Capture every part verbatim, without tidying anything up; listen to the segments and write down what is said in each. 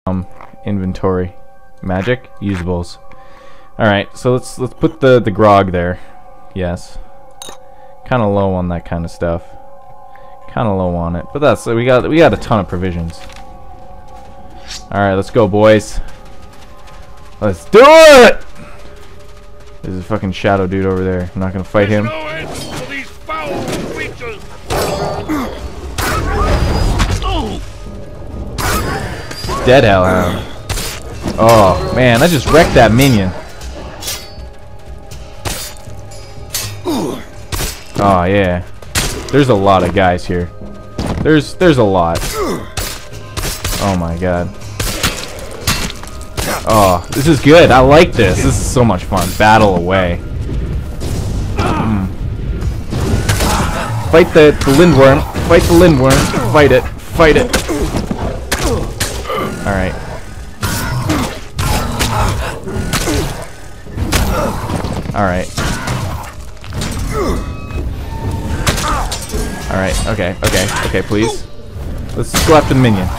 Um, inventory, magic, usables. All right, so let's let's put the the grog there. Yes, kind of low on that kind of stuff. Kind of low on it, but that's we got we got a ton of provisions. All right, let's go, boys. Let's do it! There's a fucking shadow dude over there. I'm not gonna fight him. No end to these foul creatures. Dead hellhound. Oh man, I just wrecked that minion. Oh yeah. There's a lot of guys here. There's there's a lot. Oh my god. Oh, this is good. I like this. This is so much fun. Battle away. Mm. Fight the, the lindworm. Fight the lindworm. Fight it. Fight it. Alright. Alright. Alright, okay, okay, okay, please. Let's go after the minion.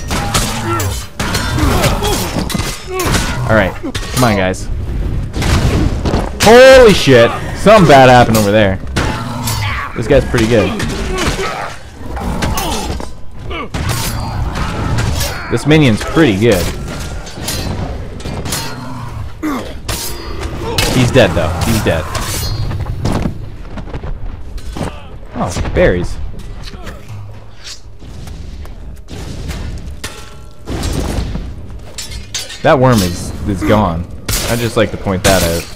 Alright, come on, guys. Holy shit! Something bad happened over there. This guy's pretty good. This minion's pretty good. He's dead, though. He's dead. Oh, berries. That worm is is gone. I'd just like to point that out.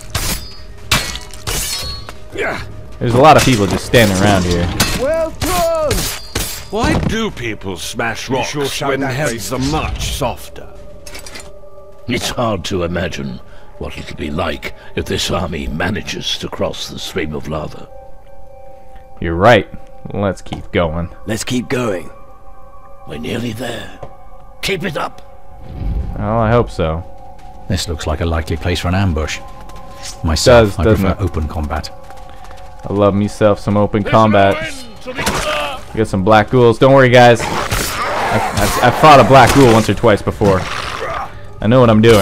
There's a lot of people just standing around here. Well done! Why do people smash rocks sure when that heads are much softer? It's hard to imagine what it'll be like if this army manages to cross the stream of lava. You're right. Let's keep going. Let's keep going. We're nearly there. Keep it up! Oh, I hope so. This looks like a likely place for an ambush. Myself, Does, I doesn't prefer it? open combat. I love myself some open combat. There's no end to the- We got some black ghouls. Don't worry, guys. I've, I've, I've fought a black ghoul once or twice before. I know what I'm doing.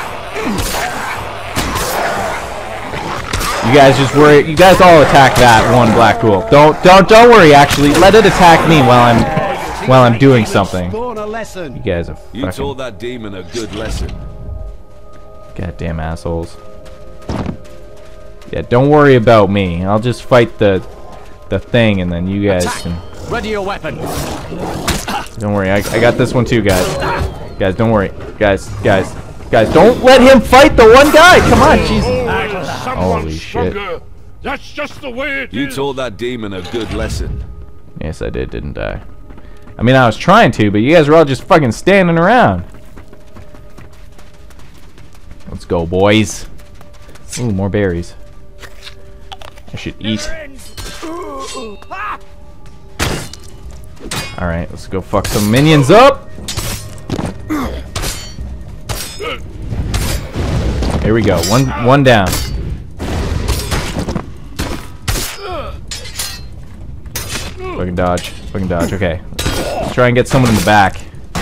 You guys just worry. You guys all attack that one black ghoul. Don't, don't, don't worry. Actually, let it attack me while I'm, while I'm doing something. Spawn a lesson. You guys are You fucking taught that demon a good lesson. goddamn assholes. Yeah, don't worry about me. I'll just fight the, the thing, and then you guys can. Ready your weapon. Don't worry. I, I got this one too, guys. Guys, don't worry. Guys, guys, guys, don't let him fight the one guy. Come on, Jesus. Holy shit. That's just the way it You is. taught that demon a good lesson. Yes, I did, didn't I? I mean, I was trying to, but you guys were all just fucking standing around. Let's go, boys. Ooh, more berries. I should eat. Alright, let's go fuck some minions up. Here we go. One one down. Fucking dodge. Fucking dodge. Okay. Let's try and get someone in the back.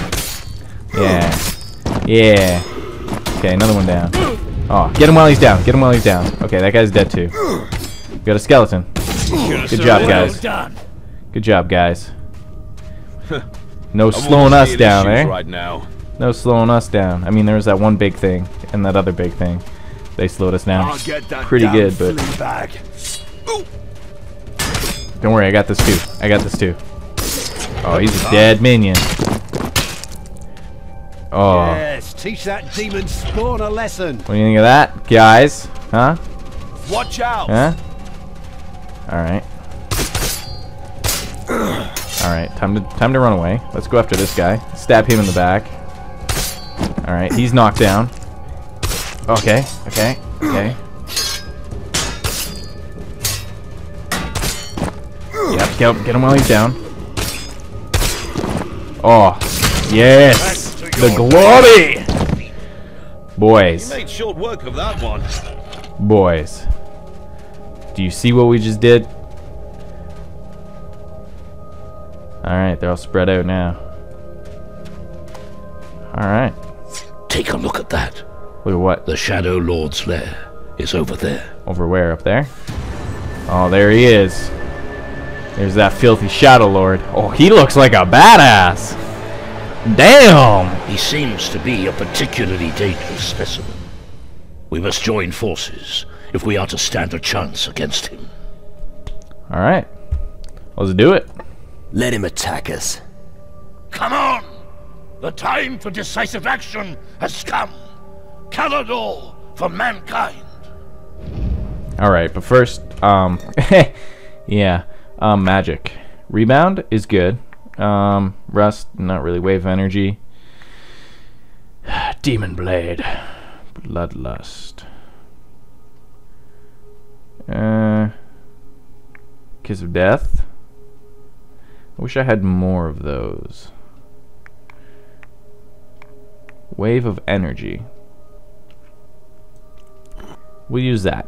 Yeah. Yeah. Okay, another one down. Oh, get him while he's down. Get him while he's down. Okay, that guy's dead too. We got a skeleton. Good job, guys. Good job, guys. No slowing us down, eh? Right now. No slowing us down. I mean, there was that one big thing and that other big thing. They slowed us down. I'll get that Pretty damn good, but flea bag. don't worry, I got this too. I got this too. Oh, he's a dead minion. Oh, Yes, teach that demon spawn a lesson. what do you think of that, guys? Huh? Watch out. Huh? All right. All right, time to time to run away. Let's go after this guy. Stab him in the back. All right, he's knocked down. Okay, okay, okay. Yep, get him, get him while he's down. Oh, yes, the glory, boys, You made short work of that one. boys. Do you see what we just did? All right, they're all spread out now. Alright. Take a look at that. Look at what? The Shadow Lord's lair is over there. Over where? Up there? Oh, there he is. There's that filthy Shadow Lord. Oh, he looks like a badass. Damn! He seems to be a particularly dangerous specimen. We must join forces if we are to stand a chance against him. Alright. Let's do it. Let him attack us. Come on! The time for decisive action has come. Calador for mankind. Alright, but first, um, yeah, um, magic. Rebound is good. Um, rust, not really. Wave of energy. Demon Blade. Bloodlust. Uh, Kiss of Death. I wish I had more of those. Wave of energy. We'll use that.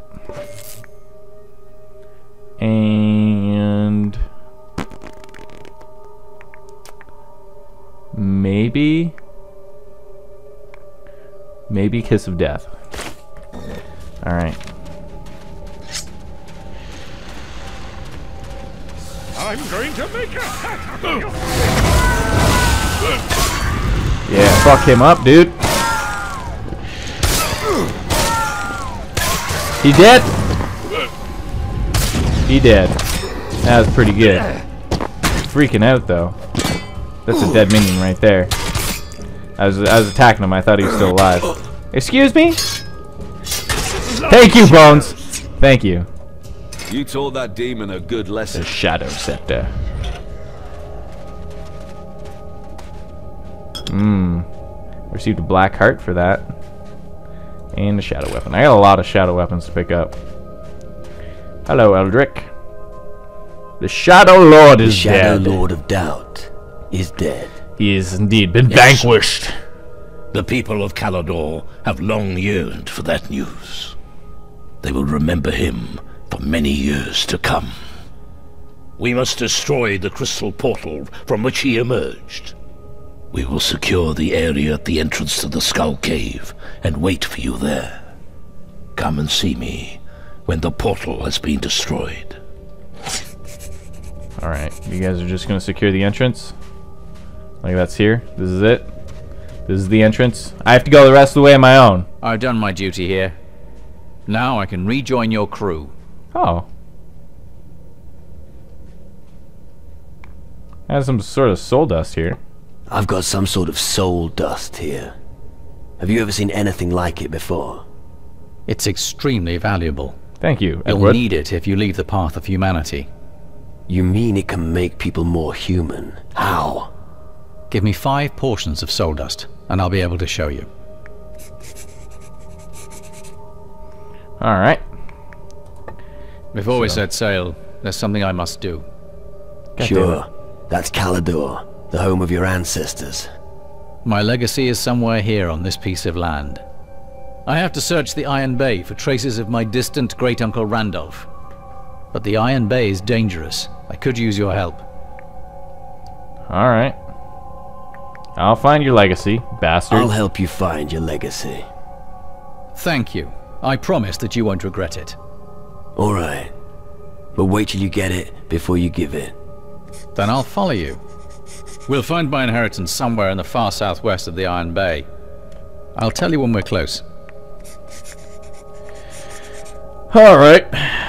And maybe maybe Kiss of Death. All right. I'm going to make a hat of you. Yeah, fuck him up, dude. He dead? He dead. That was pretty good. Freaking out though. That's a dead minion right there. I was I was attacking him. I thought he was still alive. Excuse me? Thank you, Bones. Thank you. You taught that demon a good The lesson. Shadow Scepter. Mmm. Received a black heart for that. And a shadow weapon. I got a lot of shadow weapons to pick up. Hello, Eldrick. The Shadow Lord The is Shadow dead. Lord of Doubt is dead. He is indeed been Yes. vanquished. The people of Calador have long yearned for that news. They will remember him for many years to come. We must destroy the crystal portal from which he emerged. We will secure the area at the entrance to the Skull Cave and wait for you there. Come and see me when the portal has been destroyed. Alright, you guys are just going to secure the entrance? Like that's here? This is it? This is the entrance? I have to go the rest of the way on my own. I've done my duty here. Now I can rejoin your crew. Oh. I have some sort of soul dust here. I've got some sort of soul dust here. Have you ever seen anything like it before? It's extremely valuable. Thank you, You'll Edward. need it if you leave the path of humanity. You mean it can make people more human? How? Give me five portions of soul dust, and I'll be able to show you. Alright. Before we So- set sail, there's something I must do. God damn Sure. That's Calador, the home of your ancestors. My legacy is somewhere here on this piece of land. I have to search the Iron Bay for traces of my distant great-uncle Randolph. But the Iron Bay is dangerous. I could use your help. Alright. I'll find your legacy, bastard. I'll help you find your legacy. Thank you. I promise that you won't regret it. Alright. But wait till you get it before you give it. Then I'll follow you. We'll find my inheritance somewhere in the far southwest of the Iron Bay. I'll tell you when we're close. Alright.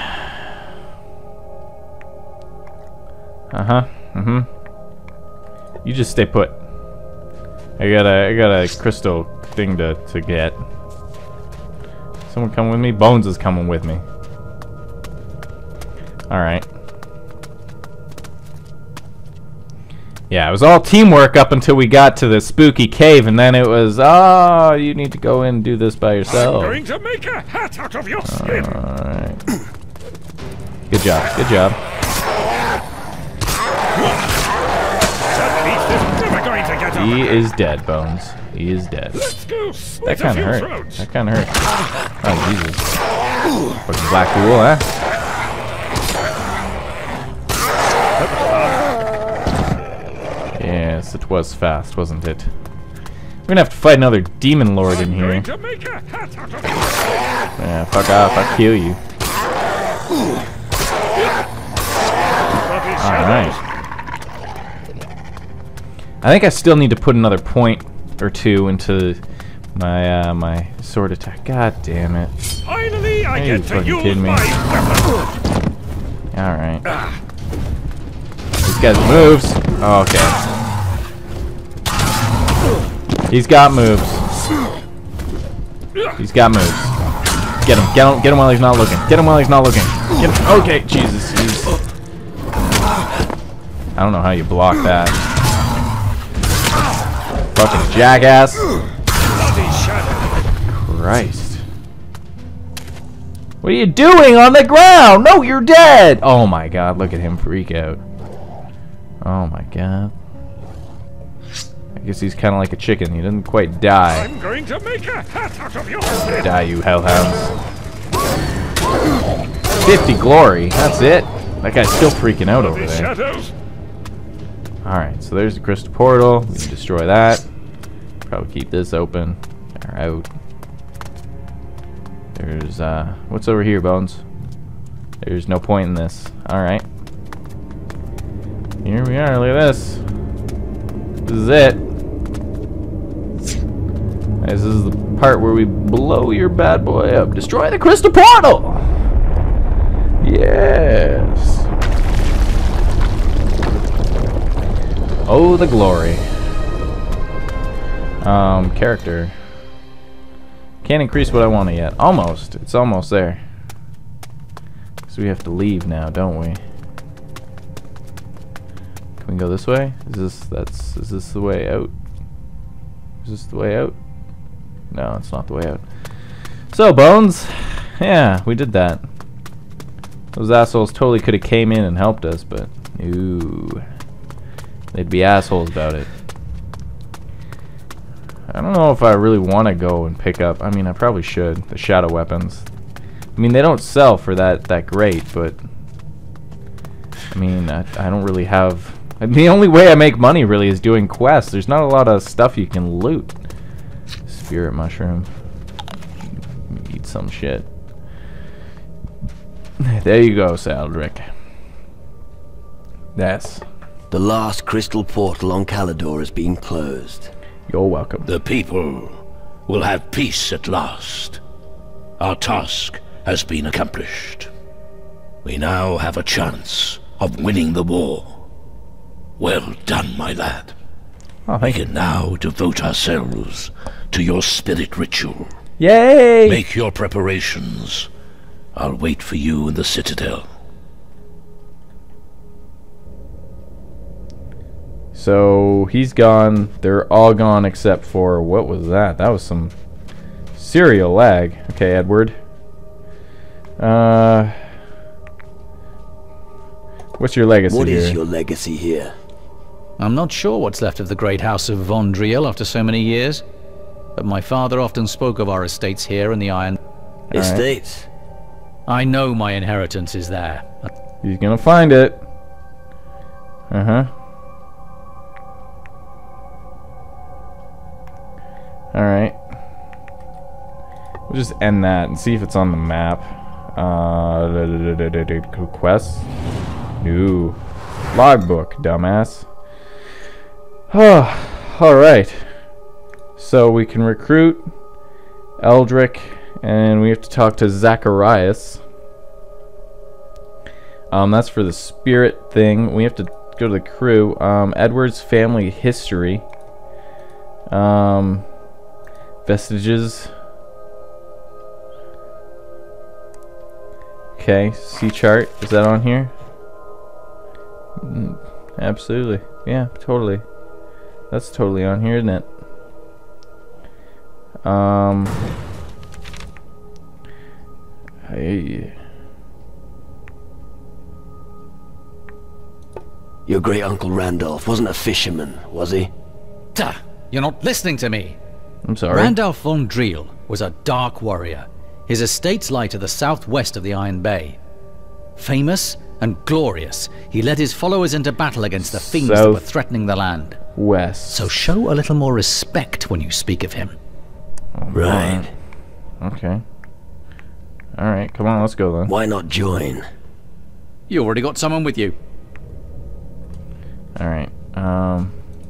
Uh-huh. Mm-hmm. You just stay put. I got a I got a crystal thing to, to get. Someone come with me? Bones is coming with me. Alright. Yeah, it was all teamwork up until we got to the spooky cave, and then it was, oh, you need to go in and do this by I'm yourself. going to make a hat out of your skin. Alright. Good job, good job. That beast is never going to get up. He is dead, Bones. He is dead. Let's go That split a kind of few hurt. throats. That kind of hurt. Oh, Jesus. Fucking black wool, huh? Yes, it was fast, wasn't it? We're gonna have to fight another demon lord in I'm here. going to make a hat out of you. Yeah, fuck off. I'll kill you. Alright. I think I still need to put another point or two into my uh, my sword attack. God damn it. Finally, I Are you get to fucking use kidding me? my weapon. Alright. This guy's moves. Oh, okay. He's got moves. He's got moves. Get him. Get him. Get him while he's not looking. Get him while he's not looking. Get him. Okay, Jesus. He's... I don't know how you block that. Fucking jackass. Bloody shadow. Christ. What are you doing on the ground? No, you're dead. Oh my god, look at him freak out. Oh my god. I guess he's kind of like a chicken. He doesn't quite die. I'm going to make a hat out of your head. Die, you hellhounds. fifty glory. That's it. That guy's still freaking out over Bloody there. shadows. Alright, so there's the crystal portal. We can destroy that. Probably keep this open. Or out. There's, uh, what's over here, Bones? There's no point in this. Alright. Here we are, look at this. This is it. This is the part where we blow your bad boy up. Destroy the crystal portal! Yes. Oh, the glory. Um, character. Can't increase what I want yet. Almost. It's almost there. So we have to leave now, don't we? Can we go this way? Is this that's is this the way out? Is this the way out? No, it's not the way out. So, Bones, yeah, we did that. Those assholes totally could have came in and helped us, but ooh, they'd be assholes about it. I don't know if I really want to go and pick up. I mean, I probably should. The shadow weapons. I mean, they don't sell for that that great, but I mean, I, I don't really have. I mean, the only way I make money really is doing quests. There's not a lot of stuff you can loot. Spirit mushroom. Eat some shit. There you go, Saldric. Yes. The last crystal portal on Calador has been closed. You're welcome. The people will have peace at last. Our task has been accomplished. We now have a chance of winning the war. Well done, my lad. Oh, We thank you. can now devote ourselves to your spirit ritual. Yay! Make your preparations. I'll wait for you in the Citadel. So he's gone. They're all gone except for what was that? That was some serial lag. Okay, Edward. Uh, what's your legacy What here? is your legacy here? I'm not sure what's left of the great house of Von Driel after so many years, but my father often spoke of our estates here in the Iron... right. Estates? I know my inheritance is there. He's gonna find it. Uh huh. All right. We'll just end that and see if it's on the map. Uh, quests. No. Logbook, dumbass. Oh, all right. So we can recruit Eldrick, and we have to talk to Zacharias. Um, that's for the spirit thing. We have to go to the crew. Um, Edward's family history. Um, vestiges. Okay, C chart. Is that on here? Mm, absolutely. Yeah, totally. That's totally on here, isn't it? Um. Hey. Your great uncle Randolph wasn't a fisherman, was he? Duh! You're not listening to me! I'm sorry. Randolph von Driel was a dark warrior. His estates lie to the southwest of the Iron Bay. Famous and glorious, he led his followers into battle against the fiends that were threatening the land. West. So show a little more respect when you speak of him. Right. Okay. Alright, come on, let's go then. Why not join? You already got someone with you. Alright, um...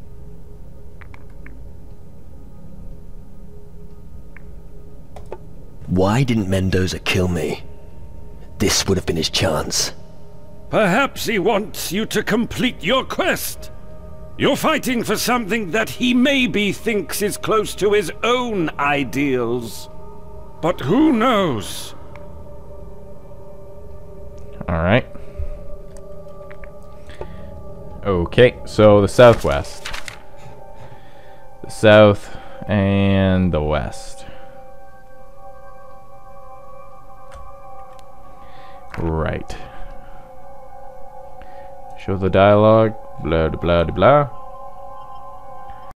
Why didn't Mendoza kill me? This would have been his chance. Perhaps he wants you to complete your quest. You're fighting for something that he maybe thinks is close to his own ideals. But who knows? Alright. Okay, so the southwest. The south and the west. Right. Show the dialogue. Blah blah blah blah.